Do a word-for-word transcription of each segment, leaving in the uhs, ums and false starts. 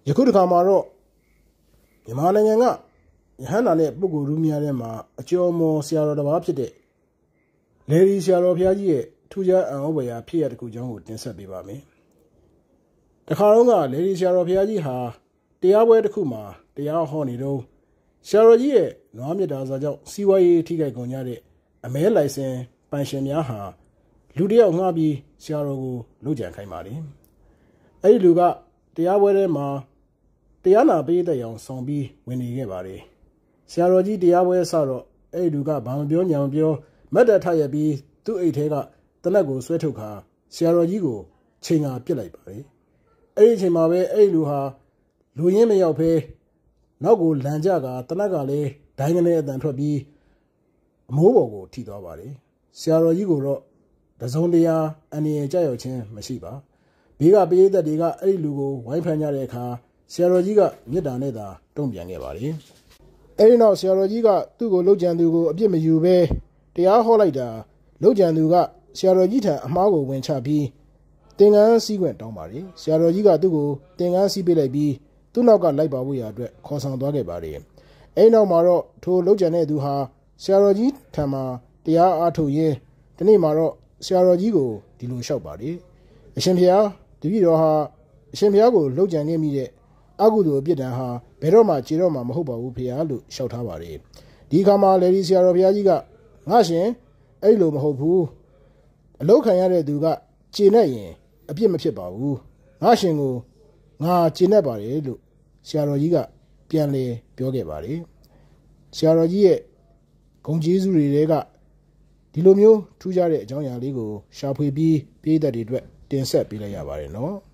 ခုတခါမှာတော့မြန်မာနိုင်ငံကယဟန္တာနဲ့ပုဂ္ဂိုလ်လူများထဲမှာအကျော်မော်ဆရာတော်တစ်ပါးဖြစ်တဲ့လေဒီဆရာတော်ဘုရားကြီးရဲ့ထူးခြားအံ့ဩဖွယ်ရာဖြစ်ရပ်တစ်ခုကြောင်းကိုတင်ဆက်ပေးပါမယ်။တခါတော့ကလေဒီဆရာတော်ဘုရားကြီးဟာတရားပွဲတစ်ခုမှာတရားဟောနေတော့ဆရာတော်ကြီးရဲ့နွားမြတ်တာစာကြောင့်စီးပွားရေးထိခိုက်ကုန်ကြတဲ့အမဲလိုင်စင်ပိုင်ရှင်များဟာလူတယောက်ငှားပြီးဆရာတော်ကိုလှုပ်ကြံခိုင်းပါတယ်။အဲဒီလူကတရားပွဲထဲမှာတရားနာပေးတဲ့အောင်ဆောင်ပြီးဝင်နေခဲ့ပါတယ်။ဆရာတော်ကြီးတရားပွဲဆတော့အဲဒီလူကဘာမပြောညာမပြောမတ်တက်ထရပြီးသူ့အိတ်ထဲကတနက်ကိုဆွဲထုတ်ခါဆရာတော်ကြီးကိုချိန်ငါပြစ်လိုက်ပါတယ်။အဲဒီအချိန်မှာပဲအဲဒီလူဟာလူရင်းမရောက်ဖဲနောက်ကိုလန်ကြကတနက်ကလည်းဒိုင်းကနေအတန်ထွက်ပြီးအမိုးပေါ်ကိုထိသွားပါတယ်။ဆရာတော်ကြီးကိုတော့တစုံတရာအန္တရာယ်ကြောက်ခြင်းမရှိပါ။ဘေးကပရိသတ်တွေကအဲ့ဒီလူကိုဝိုင်းဖန်ကြတဲ့အခါဆရာတော်ကြီးကမေတ္တာနဲ့သာတုံ့ပြန်ခဲ့ပါတယ်။အဲ့ဒီနောက်ဆရာတော်ကြီးကသူ့ကိုလှုပ်ကြံသူကိုအပြစ်မယူဘဲတရားဟောလိုက်တာလှုပ်ကြံသူကဆရာတော်ကြီးထံအမှားကိုဝင်ချပြီးသင်္ကန်းစည်းခွင့်တောင်းပါတယ်။ဆရာတော်ကြီးကသူ့ကိုသင်္ကန်းစည်းပေးလိုက်ပြီးသူ့နောက်ကလိုက်ပါဖို့ရာအတွက်ခေါ်ဆောင်သွားခဲ့ပါတယ်။အဲ့ဒီနောက်မှာတော့ထိုလှုပ်ကြံတဲ့သူဟာဆရာတော်ကြီးထံမှာတရားအားထုတ်ရင်းဒီနေ့မှာတော့ဆရာတော်ကြီးကိုဒီလိုလျှောက်ပါတယ်။အရှင်ဘုရားတပည့်တော်ဟာအရှင်ဘုရားကိုလှုပ်ကြံခဲ့မိတဲ့အကုသိုလ်အပြစ်ဒဏ်ဟာဘယ်တော့မှကျေတော့မှမဟုတ်ပါဘူးဖေဟာလို့လျှောက်ထားပါတယ်။ဒီအခါမှာလေဒီဆရာတော်ဘုရားကြီးကငါရှင်အဲ့လိုမဟုတ်ဘူးအလုခံရတဲ့သူကကျေနဲ့ရင်အပြစ်မဖြစ်ပါဘူးငါရှင်ကိုငါကျေနဲ့ပါတယ်လို့ဆရာတော်ကြီးကပြန်လေပြောခဲ့ပါတယ်။ဆရာတော်ကြီးရဲ့ဂုဏ်ကျေးဇူးတွေတွေကဒီလိုမျိုးထူးခြားတဲ့အကြောင်းအရာလေးကိုရှာဖွေပြီးပြည်သက်တွေအတွက်တင်ဆက်ပေးလိုက်ရပါတယ်နော်။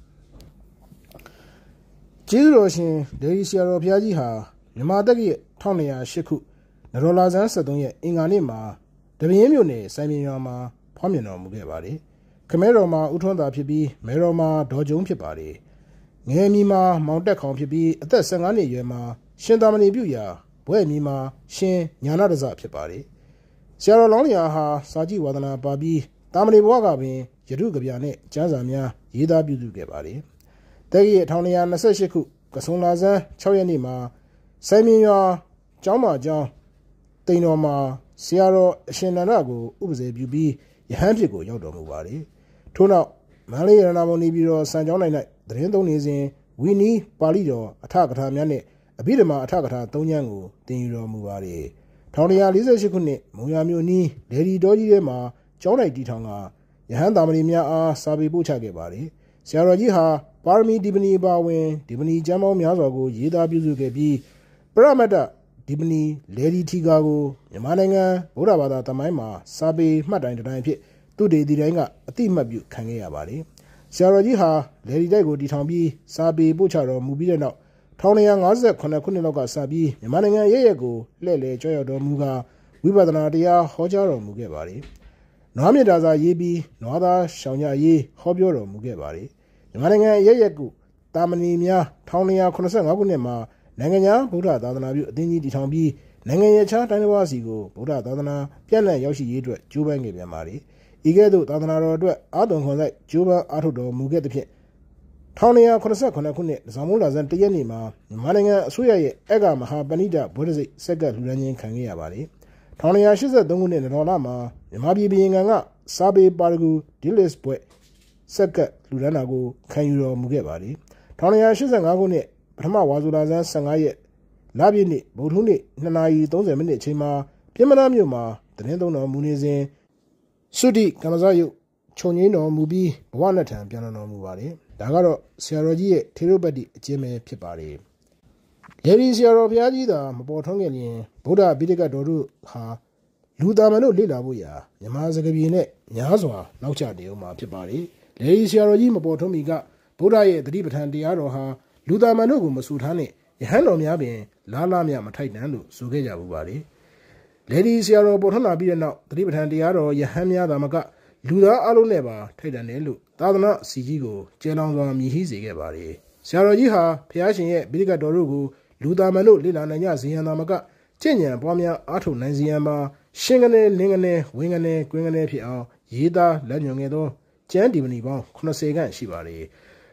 ကျေးဇူးတော်ရှင်လေဒီဆရာတော်ဘုရားကြီးဟာမြန်မာတက္ကရာတစ်ထောင်နှစ်ရာရှစ်ခုနရောလာဇန်ဆက်သုံးရက်အင်္ဂါနေ့မှာတပင်းမြို့နယ်စိုင်းမြင်ရွာမှာဖွားမြင်တော်မူခဲ့ပါတယ်။ခမဲတော်မှာဦးထွန်းသာဖြစ်ပြီးမဲတော်မှာဒေါ်ကျုံဖြစ်ပါတယ်။ငယ်မီမှာမောင်တက်ခေါင်ဖြစ်ပြီးအသက်ဆယ်ငါးနှစ်အရွယ်မှာရှင်သာမဏေပြုရာဘွဲ့မီမှာရှင်ညာနာတဇဖြစ်ပါတယ်။ဆရာတော်လောင်းလျာဟာစာကြည့်ဝါဒနာပါပြီးတာမဏေဘဝကပင်ယတုကဗျာနဲ့ကျမ်းစာများရေးသားပြုစုခဲ့ပါတယ်။တက္ကရာတစ်ထောင်နှစ်ရာနှစ်ဆယ့်ရှစ်ခုကဆုံလာဇန်ခြောက်ရက်နေ့မှာစိုင်းမြင်ရွာကျောင်းမကျောင်းတိန်တော်မှာဆရာတော်အရှင်နန္ဒကိုဥပဇေပြုပြီးယဟန်ဖြစ်ကိုရောက်တော်မူပါတယ်။ထို့နောက်မန္တလေးရတနာမုံနေပြီးတော့စံကျောင်း၌သတင်းသုံးနေစဉ်ဝီနီပါဠိတော်အထကထာများနဲ့အဘိဓမ္မာအထကထာသုံးကျမ်းကိုသင်ယူတော်မူပါတယ်။တစ်ထောင်တစ်ရာလေးဆယ်ရှစ်ခုနှစ်မုံရွာမြို့နီးလေဒီတော်ကြီးထဲမှာကျောင်း၌တီထောင်ကယဟန်သာမဏေများအားစာပေပို့ချခဲ့ပါတယ်။ဆရာတော်ကြီးဟာပါရမီဒီပနီပါဝင်ဒီပနီကျမ်းပေါင်းများစွာကိုရေးသားပြုစုခဲ့ပြီးပရမတ္တဒီပနီလေဒီထီကာကိုမြန်မာနိုင်ငံဗုဒ္ဓဘာသာသမိုင်းမှာစာပေမှတ်တိုင်တိုင်းဖြစ်သူတေတီတိုင်းကအတိအမှတ်ပြုခံခဲ့ရပါတယ်။ဆရာတော်ကြီးဟာလေဒီတိုက်ကိုတည်ထောင်ပြီးစာပေပို့ချတော်မူပြီးတဲ့နောက်တစ်ထောင်နှစ်ရာငါးဆယ်ခုနှစ်ခုနှစ်လောက်ကစပြီးမြန်မာနိုင်ငံရဲ့ရဲ့ကိုလှည့်လည်ကြောရောက်တော်မူကာဝိပဿနာတရားဟောကြားတော်မူခဲ့ပါတယ်။နွားမြတ်တာစာရေးပြီးနွားသားရှောင်ကြရေးဟောပြောတော်မူခဲ့ပါတယ်။မြန်မာနိုင်ငံရဲ့ရဲ့ကိုတာမဏေများတစ်ထောင်နှစ်ရာခုနှစ်ဆယ့်ငါးခုနှစ်မှာနိုင်ငံခြားဗုဒ္ဓသာသနာပြုအသင်းကြီးတည်ထောင်ပြီးနိုင်ငံရဲ့ခြားတိုင်းတစ်ပါးစီကိုဗုဒ္ဓသာသနာပြန့်နှံ့ရောက်ရှိရေးအတွက်ကြိုးပမ်းခဲ့ပြန်ပါတယ်။ဤကဲ့သို့သာသနာတော်အတွက်အာသွန်ခွန်ဆိုင်ကြိုးပမ်းအားထုတ်တော်မူခဲ့သဖြင့်တစ်ထောင်နှစ်ရာခုနှစ်ဆယ့်ခုနှစ်ခုနှစ်ဇော်မိုးလာဇန်တစ်ရက်နေ့မှာမြန်မာနိုင်ငံအစိုးရရဲ့အက္ခမဟာပဏိတဗုဒ္ဓစိတ်စက္ကလှူဒါန်းခြင်းခံခဲ့ရပါတယ်။တစ်ထောင်နှစ်ရာရှစ်ဆယ့်သုံးခုနှစ်နတော်လာမှာမြန်မာပြည်ပြည်ငံကစာပေပါရဂူဒီလစ်ဘွဲ့စက္ကလှူဒါန်းတာကိုခံယူတော်မူခဲ့ပါတယ်။တစ်ထောင်နှစ်ရာရှစ်ဆယ့်ငါးခုနှစ်ပထမဝါဆိုလာဇန်ဆယ့်ငါးရက်လပြည့်နေ့ဗုဒ္ဓဟူးနေ့နှစ်နာရီသုံးဆယ်မိနစ်အချိန်မှာပြင်မနာမြို့မှာသတင်းသုံးတော်မူနေစဉ်သုတိကမ္မဇယုတ်ခြုံငင်းတော်မူပြီးဘဝနဲ့ထံပြန်တော်မူပါတယ်။ဒါကတော့ဆရာတော်ကြီးရဲ့ထေရပတ္တိအကျဉ်းပဲဖြစ်ပါတယ်။လေဒီဆရာတော်ဘုရားကြီးသာမပေါ်ထွန်းခဲ့ရင်ဗုဒ္ဓဗိဓကတော်တို့ဟာလူသားမန်တို့လေ့လာဖို့ရာမြန်မာစကားပြေနဲ့များစွာနောက်ကျနေအောင်မှာဖြစ်ပါတယ်။လေဒီဆရာတော်ကြီးမပေါ်ထွန်းမီကဗုဒ္ဓရဲ့တတိပဋ္ဌာန်တရားတော်ဟာလူသားမန်တို့ကိုမဆူထားနဲ့ယဟန်တော်များပင်လားလားမြမထိုက်တန်လို့ဆိုခဲ့ကြဘူးပါလေ။လေဒီဆရာတော်ပေါ်ထွန်းလာပြီးတဲ့နောက်တတိပဋ္ဌာန်တရားတော်ယဟန်များသာမကလူသားအလုံးနဲ့ပါထိုက်တန်တယ်လို့သာသနာစီကြီးကိုကျေလောင်စွာမြည်ဟိစေခဲ့ပါတယ်။ဆရာတော်ကြီးဟာဖျားရှင်ရဲ့ဗိဓကတော်တို့ကိုလူသားမန်တို့လေ့လာနိုင်ကြစေရန်သာမကကျင့်ကြံပွားများအားထုတ်နိုင်စေရန်ပါရှင်ကနေလင်းကနေဝင်းကနေကွင်းကနေဖြစ်အောင်ရေးသားလက်ညွှန်ခဲ့သောကျမ်းဒီပဏီပေါင်းခုနှစ်ဆယ်ခန့်ရှိပါတယ်။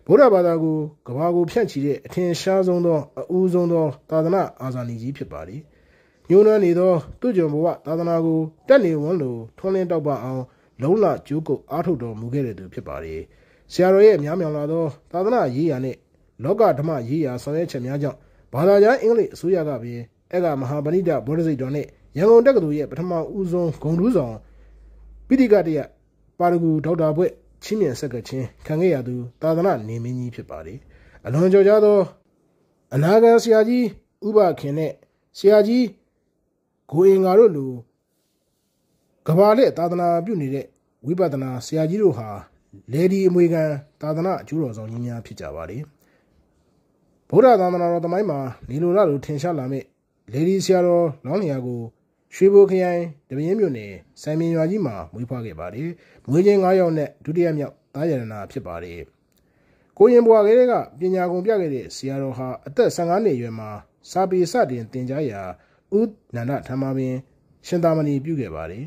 ဗုဒ္ဓဘာသာကိုကဘာကိုဖြန့်ချီတဲ့အထင်ရှားဆုံးသောအဦးဆုံးသောသာသနာအာဇာနည်ကြီးဖြစ်ပါလေညှိုးနှွမ်းနေသောသူ့ကြောင့်ဘဝသာသနာကိုတက်နေဝန်းလိုထွန်းလင်းတောက်ပအောင်လုံးလကျိုးကုပ်အားထုတ်တော်မူခဲ့တဲ့သူဖြစ်ပါလေဆရာတော်ရဲ့များမြောင်လာသောသာသနာရေးရာနှင့်လောကဓမ္မရေးရာဆောင်ရွက်ချက်များကြောင့်ဘာသာကြားအင်္ဂလိပ်အစိုးရကပင်အဲ့ကမဟာပဏိတဘောဓစိတ်တော်နှင့်ရန်ကုန်တက္ကသိုလ်ရဲ့ပထမဦးဆုံးဂုဏ်ထူးဆောင်ပိဋိကတရပါရဂူဒေါက်တာဘွဲ့ချင်းမြန်ဆက်ကချင်းခံခဲ့ရသူသာသနာနေမင်းကြီးဖြစ်ပါလေအလွန်ကြော်ကြားသောအနာဂတ်ဆရာကြီးဥပခင်နဲ့ဆရာကြီးကိုအင်္ဂါတို့လိုကဘာလက်သာသနာပြုနေတဲ့ဝိပဿနာဆရာကြီးတို့ဟာလေဒီအမွေခံသာသနာအကျိုးတော်ဆောင်ကြီးများဖြစ်ကြပါလေဗုဒ္ဓသာသနာတော်သမိုင်းမှာနေလိုလာလိုထင်ရှားလာမဲ့လေဒီဆရာတော်လောင်းလျာကိုရွှေဘိုခရိုင်တပင်းမြို့နယ်စိုင်မင်းရွာကြီးမှာမွေးဖွားခဲ့ပါတယ်။မွေးချင်း၅ယောက်နဲ့ဒုတိယမြောက်သားရတနာဖြစ်ပါတယ်။ကိုရင်ဘွားကလေးကပညာကုန်ပြခဲ့တဲ့ဆရာတော်ဟာအသက်၁၅နှစ်အရွယ်မှာစာပေစတင်သင်ကြားရာဥနန္ဒဓမ္မပင်ရှင်သာမဏေပြုခဲ့ပါတယ်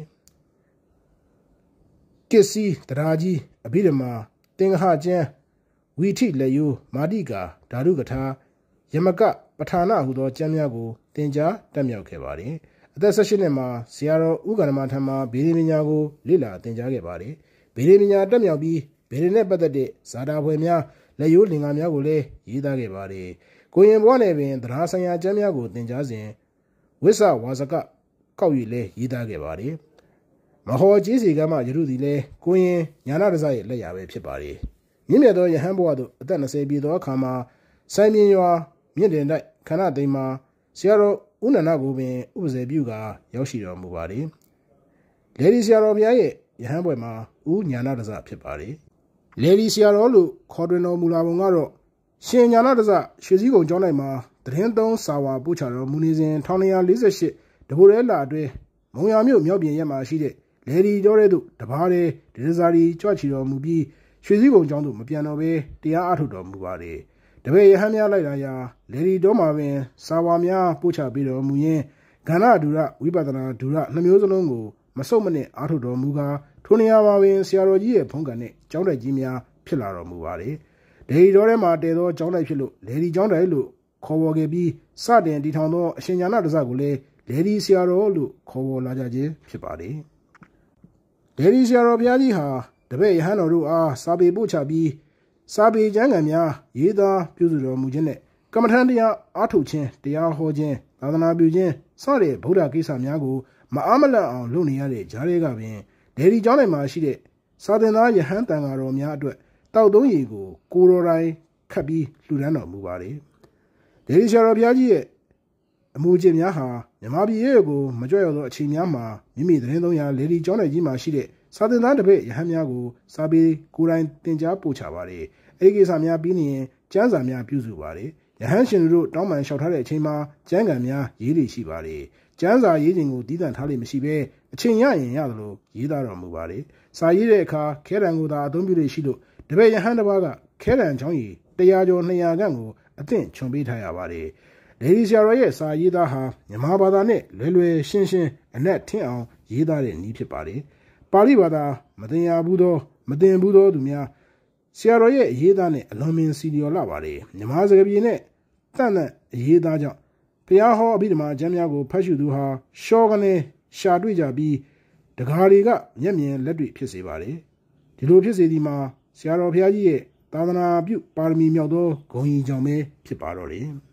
။ကစ္စည်းတရားကြီးအဘိဓမ္မာသင်္ဃဟကျမ်းဝီထိလက်ယိုးမာတိကာဓာတုကထာယမကပဌာနဟူသောကျမ်းများကိုသင်ကြားတက်မြောက်ခဲ့ပါတယ်။အသက်၁၈နှစ်မှာဆရာတော်ဥက္ကဏမထံမှာဗေဒပညာကိုလေ့လာသင်ကြားခဲ့ပါတယ်။ဗေဒပညာတက်မြောက်ပြီးဗေဒနဲ့ပတ်သက်တဲ့ဇာတာဖွဲ့များလက်ရိုးလင်္ကာများကိုလည်းရေးသားခဲ့ပါတယ်။ကိုရင်ဘွားနဲ့ပင်သဒ္ဒါဆိုင်ရာကျမ်းများကိုသင်ကြားစဉ်ဝိဆဝါစကကောက်၍လည်းရေးသားခဲ့ပါတယ်။မဟောကြီးစီကမှယရုသည်လည်းကိုရင်ညာနာတစရဲ့လက်ရာပဲဖြစ်ပါတယ်။မြင့်မြတ်သောယဟန်ဘဝသို့အသက်၂၀ပြည့်သောအခါမှာစိုင်းမြင်ရွာမြင့်တင်တိုက်ခန္ဓာသိမ်းမှာဆရာတော်ဦးနန္ဒကိုပင်ဥပဇေပြုကရောက်ရှိတော်မူပါတယ်။လေဒီဆရာတော်ဘုရားရဲ့ယဟန်ဘွယ်မှာဦးညာနာတစဖြစ်ပါတယ်။လေဒီဆရာတော်လို့ခေါ်တွင်တော်မူလာပုံကတော့ရှင်ညာနာတစရွှေစည်းကုံကျောင်း၌မှာတရင်သုံးစာဝါပို့ချတော်မူနေစဉ်၁၉၄၈တဘူရဲလာအတွင်းမုံရမြို့မြောက်ပြင်ရက်မှာရှိတဲ့လေဒီကျော်တဲ့သို့တပါးတဲ့ဒေသစာရီကြွချီတော်မူပြီးရွှေစည်းကုံကျောင်းသို့မပြန်တော့ဘဲတရားအားထုတ်တော်မူပါတယ်။တပည့်ရဟန်းများလိုက်လာရာလေဒီတော်မှာပင်စာဝါများပို့ချပေးတော်မူရင်းကဏ္ဍဒူရဝိပဿနာဒူရနှမျိုးစလုံးကိုမဆုတ်မနစ်အားထုတ်တော်မူကာထိုနေရာမှာပင်ဆရာတော်ကြီးရဲ့ဖုံးကန်နဲ့ကျောင်းတိုက်ကြီးများဖြစ်လာတော်မူပါတယ်။လေဒီတော်ထဲမှာတည်သောကျောင်းတိုက်ဖြစ်လို့လေဒီကျောင်းတိုက်လို့ခေါ်ဝေါ်ခဲ့ပြီးစတင်တည်ထောင်သောအရှင်ညာနာတစကိုလည်းလေဒီဆရာတော်လို့ခေါ်ဝေါ်လာကြခြင်းဖြစ်ပါတယ်။လေဒီဆရာတော်ဘုရားကြီးဟာတပည့်ရဟန်းတော်တို့အားစာပေပို့ချပြီးစာပေကျမ်းဂန်များရေးသားပြုစုတော်မူခြင်းနဲ့ကမ္မထံတရားအားထုတ်ခြင်းတရားဟောခြင်းသာသနာပြုခြင်းစတဲ့ဗုဒ္ဓကိစ္စများကိုမအားမလန့်အောင်လုပ်နေရတဲ့ဂျားတွေကပင်ဒေဒီကျောင်းတိုင်းမှာရှိတဲ့စာသင်သားယဟန်တန်ဃာတော်များအတွက်တောက်သုံးရည်ကိုကိုတော်တိုင်းခတ်ပြီးလှူဒန်းတော်မူပါတယ်။ဒေဒီဆရာတော်ဘုရားကြီးရဲ့အမှုကျင့်များဟာမြမပြည်ရဲ့ကိုမကြွရောက်သောအချိန်များမှာမိမိသတင်းသုံးရာလေဒီကျောင်းတိုင်းကြီးမှာရှိတဲ့စာသင်သားတစ်ပည့်ယဟန်များကိုစာပေကိုယ်တိုင်သင်ကြားပို့ချပါတယ်။အဲဒီကိစ္စများပြီးနေရင်ကျမ်းစာများပြုစုပါတယ်။ယဟန်ရှင်တို့တောင်းပန်လျှောက်ထားတဲ့အချိန်မှာကျမ်းဂန်များရေးလိရှိပါတယ်။ကျမ်းစာရေးခြင်းကိုတည်တံ့ထားလိမ့်မရှိဘဲအချိန်ရရင်ရသလိုရေးသားတော်မူပါတယ်။စာရေးတဲ့အခါခဲတံကိုသာအသုံးပြုလိရှိလို့တပည့်ယဟန်တစ်ပါးကခဲတံချောင်းရီတရာကျော်နှစ်ရာခန့်ကိုအသင့်ခြုံပေးထားရပါတယ်။လေဒီဆရာတော်ရဲ့စာရေးသားဟာမြန်မာဘာသာနဲ့လွယ်လွယ်ရှင်းရှင်းအနက်ထင်အောင်ရေးသားတဲ့နည်းဖြစ်ပါတယ်။ပါဠိဘာသာမသင်ရဘူးသောမသင်ဘူးသောသူများဆရာတော်ရဲ့အရေးသားနဲ့အလွန်မင်းစီလျော်လာပါတယ်မြန်မာစကားပြေနဲ့တန်တဲ့အရေးသားကြောင့်ဘုရားဟောအဘိဓမ္မာကျမ်းများကိုဖတ်ရှုသူဟာရှောကနေရှာတွေ့ကြပြီးတကားတွေကမျက်မြင်လက်တွေ့ဖြစ်စေပါတယ်ဒီလိုဖြစ်စေဒီမှာဆရာတော်ဘုရားကြီးရဲ့သာသနာပြုပါရမီမြောက်သောဂုဏ်ကြီးကြောင့်ပဲဖြစ်ပါတော့တယ်